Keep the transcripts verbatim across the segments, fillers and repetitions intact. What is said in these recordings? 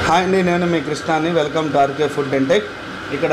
Hi అండి, నేను మీ కృష్ణాని. Welcome to RK food and tech. ఇక్కడ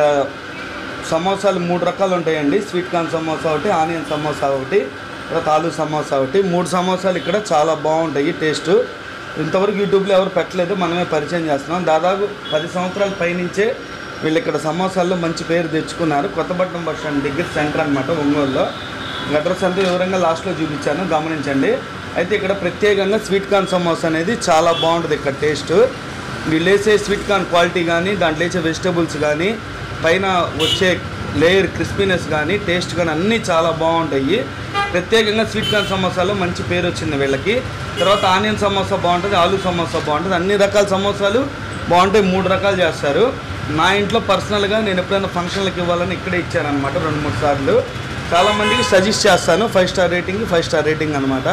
సమోసాలు మూడు రకాలు ఉంటాయండి. స్వీట్ కార్న్ సమోసా ఒకటి, ఆనియన్ సమోసా ఒకటి, తర్వాత ఆలు సమోసా ఒకటి. మూడు సమోసాలు ఇక్కడ చాలా బాగుంటాయి టేస్ట్. ఇంతవరకు యూట్యూబ్లో ఎవరు పెట్టలేదు, మనమే పరిచయం చేస్తున్నాం. దాదాపు పది సంవత్సరాల పైనుంచే వీళ్ళు ఇక్కడ సమోసాల్లో మంచి పేరు తెచ్చుకున్నారు. కొత్తపట్నం బస్ స్టాండ్ దగ్గర సెంటర్ అనమాట, ఒంగోలులో. అడ్రస్ అంతా వివరంగా లాస్ట్లో చూపించాను, గమనించండి. అయితే ఇక్కడ ప్రత్యేకంగా స్వీట్ కార్న్ సమోసా అనేది చాలా బాగుంటుంది ఇక్కడ టేస్ట్. వీళ్ళు వేసే స్వీట్ కార్న్ క్వాలిటీ కానీ, దాంట్లో వేసే వెజిటబుల్స్ కానీ, పైన వచ్చే లేయర్ క్రిస్పీనెస్ కానీ, టేస్ట్ కానీ అన్నీ చాలా బాగుంటాయి. ప్రత్యేకంగా స్వీట్ కార్న్ సమోసాలో మంచి పేరు వచ్చింది వీళ్ళకి. తర్వాత ఆనియన్ సమోసా బాగుంటుంది, ఆలు సమోసా బాగుంటుంది, అన్ని రకాల సమోసాలు బాగుంటాయి. మూడు రకాలు చేస్తారు. నా ఇంట్లో పర్సనల్గా నేను ఎప్పుడైనా ఫంక్షన్లకు ఇవ్వాలని ఇక్కడే ఇచ్చానమాట రెండు మూడు సార్లు. చాలామందికి సజెస్ట్ చేస్తాను. Five star rating five star rating అనమాట.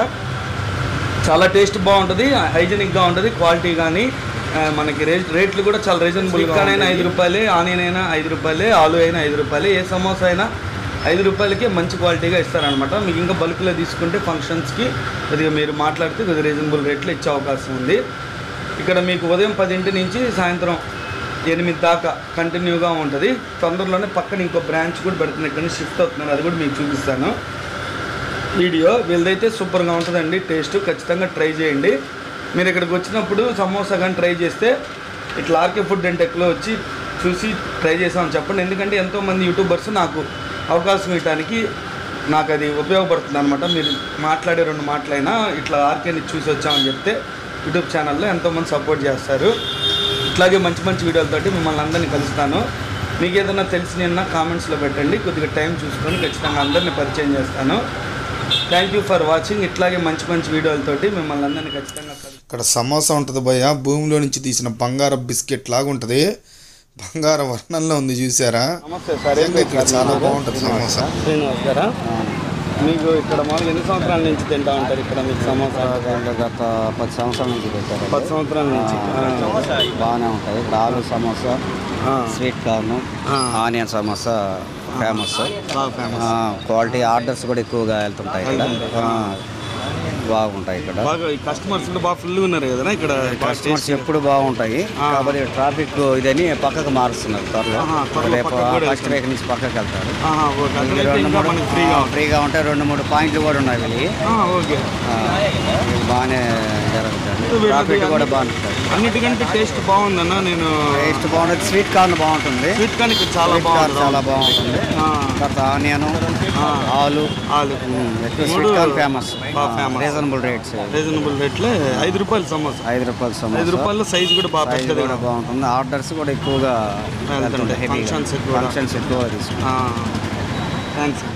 చాలా టేస్ట్ బాగుంటుంది, హైజీనిక్గా ఉంటుంది. క్వాలిటీ కానీ మనకి రేట్ రేట్లు కూడా చాలా రీజనబుల్గా. అయినా ఐదు రూపాయలే, ఆనియన్ అయినా ఐదు రూపాయలే, ఆలు అయినా ఐదు రూపాయలే, ఏ సమోసా అయినా ఐదు రూపాయలకే మంచి క్వాలిటీగా ఇస్తారనమాట. మీకు ఇంకా బల్క్లో తీసుకుంటే ఫంక్షన్స్కి కొద్దిగా మీరు మాట్లాడితే కొద్దిగా రీజనబుల్ రేట్లో ఇచ్చే అవకాశం ఉంది. ఇక్కడ మీకు ఉదయం పదింటి నుంచి సాయంత్రం ఎనిమిది దాకా కంటిన్యూగా ఉంటుంది. తొందరలోనే పక్కన ఇంకో బ్రాంచ్ కూడా పెడుతుంది, ఇక్కడ నుంచి షిఫ్ట్ అవుతున్నారు, అది కూడా మీకు చూపిస్తాను వీడియో. వీళ్ళదైతే సూపర్గా ఉంటుందండి టేస్ట్, ఖచ్చితంగా ట్రై చేయండి. మీరు ఇక్కడికి వచ్చినప్పుడు సమోసా కానీ ట్రై చేస్తే ఇట్లా ఆర్కే ఫుడ్ అండ్ టెక్లో వచ్చి చూసి ట్రై చేసామని చెప్పండి. ఎందుకంటే ఎంతోమంది యూట్యూబర్స్ నాకు అవకాశం ఇవ్వడానికి నాకు అది ఉపయోగపడుతుంది అనమాట. మీరు మాట్లాడే రెండు మాటలైనా ఇట్లా ఆర్కేని చూసి వచ్చామని చెప్తే యూట్యూబ్ ఛానల్లో ఎంతోమంది సపోర్ట్ చేస్తారు. ఇట్లాగే మంచి మంచి వీడియోలతోటి మిమ్మల్ని అందరినీ కలుస్తాను. మీకు ఏదైనా తెలిసిన కామెంట్స్లో పెట్టండి, కొద్దిగా టైం చూసుకొని ఖచ్చితంగా అందరినీ పరిచయం చేస్తాను. Thank you for watching. ఇట్లాగే మంచి మంచి వీడియోలతోటి మిమ్మల్ని అందరినీ ఖచ్చితంగా. ఇక్కడ సమోసా ఉంటుంది భయ్య, భూమిలో నుంచి తీసిన బంగారం బిస్కెట్ లాగా ఉంటుంది, బంగార వర్ణంలో ఉంది, చూసారా? నమస్తే సార్, ఇక్కడ చాలా బాగుంటుంది సమోసా. శ్రీనివాస్ గారా? మీకు ఇక్కడ మామూలు ఎన్ని సంవత్సరాల నుంచి తింటా ఉంటారు ఇక్కడ మీకు సమోసా? గత పది సంవత్సరాల నుంచి పెట్టారు. పది సంవత్సరాల నుంచి బాగానే ఉంటాయి. ఇక్కడ ఆలు samosa, sweet corn, onion samosa famous. Quality orders కూడా ఎక్కువగా వెళ్తుంటాయి ఇక్కడ, బాగుంటాయి ఇక్కడ. బాగా కస్టమర్స్ కూడా బాగా ఫుల్గా ఉన్నారు కదా ఇక్కడ. కస్టమర్స్ ఎప్పుడు బాగుంటాయి, కాబట్టి ట్రాఫిక్ ఇదని పక్కకు మారుస్తున్నారు త్వరలో. రేపు ఫస్ట్ వీక్ నుంచి పక్కకు వెళ్తారు. ఫ్రీగా ఉంటాయి. రెండు మూడు పాయింట్లు కూడా ఉన్నాయి వీళ్ళకి, బాగానే జరుగుతుంది. ట్రాఫిక్ కూడా బాగుంటుంది. అన్నిటికంటే టేస్ట్ బాగుందన్న. నేను టేస్ట్ బాగుంటుంది. స్వీట్ కార్న్ బాగుంటుంది. స్వీట్ కార్న్ చాలా బాగుంటుంది, చాలా బాగుంటుంది. తర్వాత ఆనియన్, ఆలు ఆలు sweet corn famous. Reasonable rates, reasonable రేట్లే. ఐదు రూపాయలు సమోసా, ఐదు రూపాయలు సమోసా. ఐదు రూపాయలు సైజ్ కూడా బాగా పెద్దది కూడా బాగుంటుంది. ఆర్డర్స్ కూడా ఎక్కువగా ఫంక్షన్స్ ఎక్కువ ఫంక్షన్స్ ఎక్కువ తీసుకుంటాం. థ్యాంక్స్.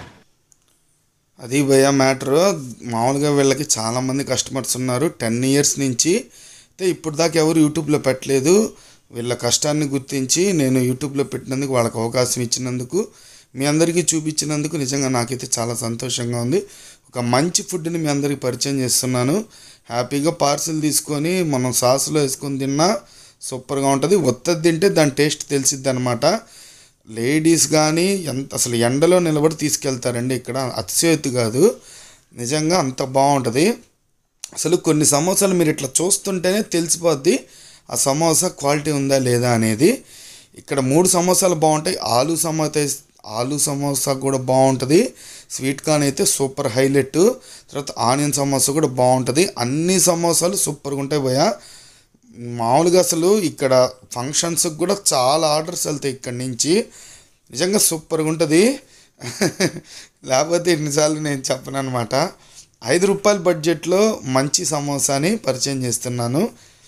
అది భయ్య మ్యాటరు. మామూలుగా వీళ్ళకి చాలామంది కస్టమర్స్ ఉన్నారు టెన్ ఇయర్స్ నుంచి. అయితే ఇప్పుడు దాకా ఎవరు యూట్యూబ్లో పెట్టలేదు. వీళ్ళ కష్టాన్ని గుర్తించి నేను యూట్యూబ్లో పెట్టినందుకు, వాళ్ళకి అవకాశం ఇచ్చినందుకు, మీ అందరికీ చూపించినందుకు నిజంగా నాకైతే చాలా సంతోషంగా ఉంది. ఒక మంచి ఫుడ్ని మీ అందరికీ పరిచయం చేస్తున్నాను. హ్యాపీగా పార్సిల్ తీసుకొని మనం సాసులో వేసుకొని తిన్నా సూపర్గా ఉంటుంది. ఒత్తది తింటే దాని టేస్ట్ తెలిసిద్ది అనమాట. లేడీస్ కానీ ఎంత అసలు ఎండలో నిలబడి తీసుకెళ్తారండి ఇక్కడ, అతిశయోక్తి కాదు, నిజంగా అంత బాగుంటుంది. అసలు కొన్ని సమోసాలు మీరు ఇట్లా చూస్తుంటేనే తెలిసిపోద్ది ఆ సమోసా క్వాలిటీ ఉందా లేదా అనేది. ఇక్కడ మూడు సమోసాలు బాగుంటాయి. ఆలు సమోసా ఆలు సమోసా కూడా బాగుంటుంది. స్వీట్ కార్న్ అయితే సూపర్ హైలైట్. తర్వాత ఆనియన్ సమోసా కూడా బాగుంటుంది. అన్ని సమోసాలు సూపర్గా ఉంటాయి భయ్య. మామూలుగా అసలు ఇక్కడ ఫంక్షన్స్కి కూడా చాలా ఆర్డర్స్ వెళ్తాయి ఇక్కడి నుంచి. నిజంగా సూపర్గా ఉంటుంది. లేకపోతే ఎన్నిసార్లు నేను చెప్పను అనమాట. ఐదు రూపాయల బడ్జెట్లో మంచి సమోసాని పరిచయం చేస్తున్నాను.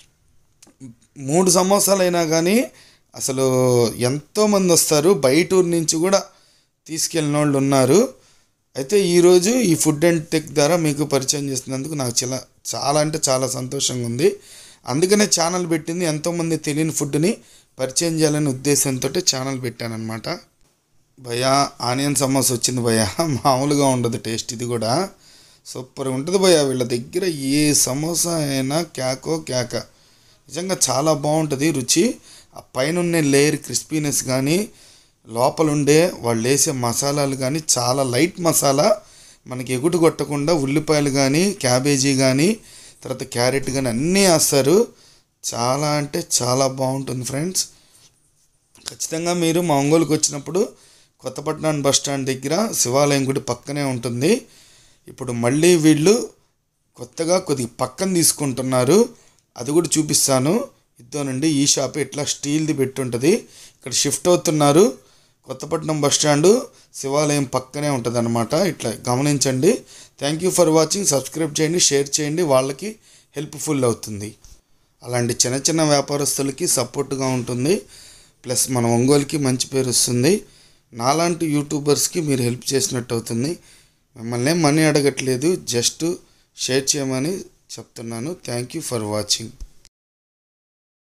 మూడు సమోసాలు అయినా కానీ అసలు ఎంతోమంది వస్తారు, బయట ఊరి నుంచి కూడా తీసుకెళ్ళిన వాళ్ళు ఉన్నారు. అయితే ఈరోజు ఈ ఫుడ్ అండ్ టెక్ ద్వారా మీకు పరిచయం చేస్తున్నందుకు నాకు చాలా చాలా అంటే చాలా సంతోషంగా ఉంది. అందుకనే ఛానల్ పెట్టింది. ఎంతోమంది తెలియని ఫుడ్ని పరిచయం చేయాలనే ఉద్దేశంతో ఛానల్ పెట్టానమాట. భయ్యా ఆనియన్ సమోసా వచ్చింది భయ్యా, మామూలుగా ఉండదు టేస్ట్. ఇది కూడా సూపర్గా ఉంటుంది భయ్యా. వీళ్ళ దగ్గర ఏ సమోసా అయినా క్యాకో క్యాక, నిజంగా చాలా బాగుంటుంది రుచి. ఆ పైన ఉన్న లేయర్ క్రిస్పీనెస్ కానీ, లోపల ఉండే వాళ్ళు వేసే మసాలాలు కానీ చాలా లైట్ మసాలా, మనకి ఎగుటు కొట్టకుండా ఉల్లిపాయలు కానీ, క్యాబేజీ కానీ, తర్వాత క్యారెట్ కానీ అన్నీ వేస్తారు. చాలా అంటే చాలా బాగుంటుంది ఫ్రెండ్స్. ఖచ్చితంగా మీరు మా ఒంగోలుకి వచ్చినప్పుడు కొత్తపట్నం బస్ స్టాండ్ దగ్గర శివాలయం గుడి పక్కనే ఉంటుంది. ఇప్పుడు మళ్ళీ వీళ్ళు కొత్తగా కొద్దిగా పక్కన తీసుకుంటున్నారు, అది కూడా చూపిస్తాను. ఇద్దోనండి ఈ షాప్ ఇట్లా స్టీల్ది పెట్టుంటుంది. ఇక్కడ షిఫ్ట్ అవుతున్నారు. కొత్తపట్నం బస్ స్టాండు శివాలయం పక్కనే ఉంటుంది అనమాట. ఇట్లా గమనించండి. Thank you for watching. Subscribe చేయండి, షేర్ చేయండి, వాళ్ళకి హెల్ప్ఫుల్ అవుతుంది. అలాంటి చిన్న చిన్న వ్యాపారస్తులకి సపోర్ట్గా ఉంటుంది. ప్లస్ మన ఒంగోలుకి మంచి పేరు వస్తుంది. నాలాంటి యూట్యూబర్స్కి మీరు హెల్ప్ చేసినట్టు అవుతుంది. మిమ్మల్ని మనీ అడగట్లేదు, జస్ట్ షేర్ చేయమని చెప్తున్నాను. Thank you for watching.